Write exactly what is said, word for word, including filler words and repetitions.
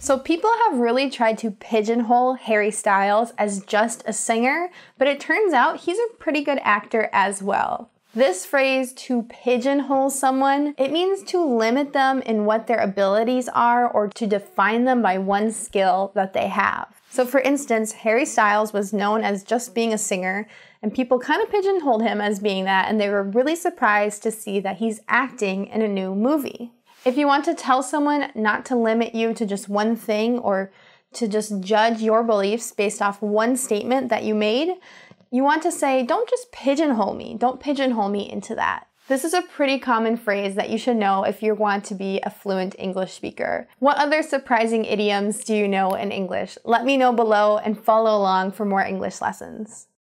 So people have really tried to pigeonhole Harry Styles as just a singer, but it turns out he's a pretty good actor as well. This phrase, to pigeonhole someone, it means to limit them in what their abilities are or to define them by one skill that they have. So for instance, Harry Styles was known as just being a singer, and people kind of pigeonholed him as being that, and they were really surprised to see that he's acting in a new movie. If you want to tell someone not to limit you to just one thing or to just judge your beliefs based off one statement that you made, you want to say, don't just pigeonhole me. Don't pigeonhole me into that. This is a pretty common phrase that you should know if you want to be a fluent English speaker. What other surprising idioms do you know in English? Let me know below and follow along for more English lessons.